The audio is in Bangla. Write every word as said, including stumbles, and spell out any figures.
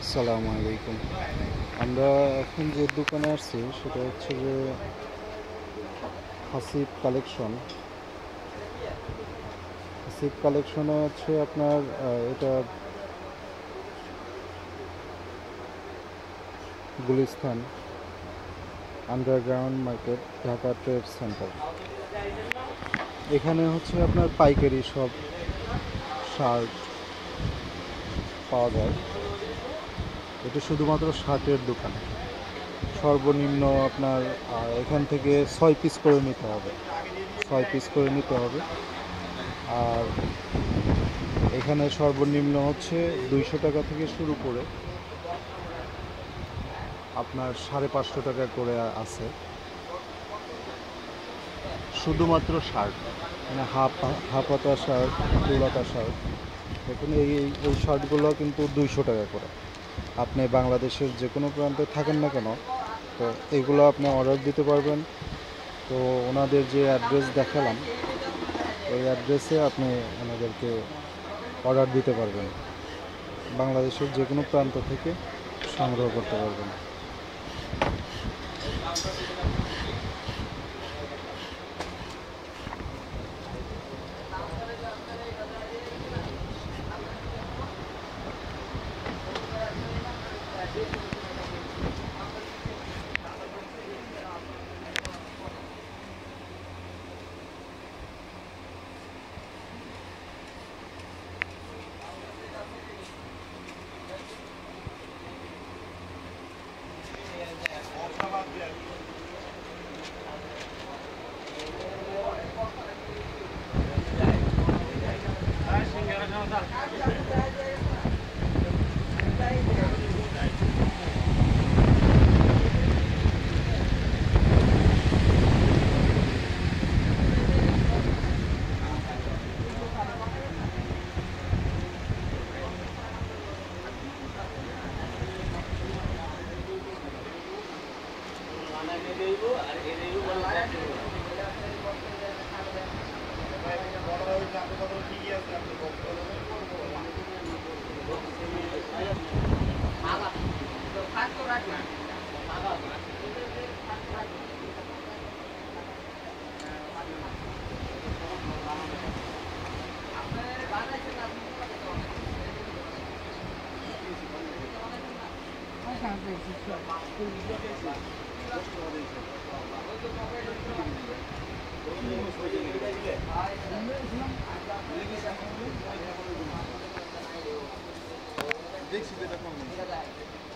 আসসালামু আলাইকুম। আমরা এখন যে দোকানে আসছি সেটা হচ্ছে যে হাসিব কালেকশন। হাসিব কালেকশনে হচ্ছে আপনার আহ, এটা Gulistan underground market, Dhaka trade centre. এখানে হচ্ছে আপনার পাইকারি সব শার্ট পাওয়া যায়। এটা শুধুমাত্র শার্টের দোকান। সর্বনিম্ন আপনার আহ, এখান থেকে ছয় পিস করে নিতে হবে, ছয় পিস করে নিতে হবে। আর এখানে সর্বনিম্ন হচ্ছে দুইশো টাকা থেকে শুরু করে আপনার সাড়ে পাঁচশো টাকা করে আছে, শুধুমাত্র শার্ট, মানে হাফ হাফ হাতা শার্ট, ফুল হাতা শার্ট। দেখুন এই এই এই শার্টগুলো কিন্তু দুইশো টাকা করে। আপনি বাংলাদেশের যে কোনো প্রান্তে থাকেন না কেন, তো এগুলো আপনি অর্ডার দিতে পারবেন। তো ওনাদের যে অ্যাড্রেস দেখালাম, ওই অ্যাড্রেসে আপনি ওনাদেরকে অর্ডার দিতে পারবেন, বাংলাদেশের যে কোনো প্রান্ত থেকে সংগ্রহ করতে পারবেন। দেখছি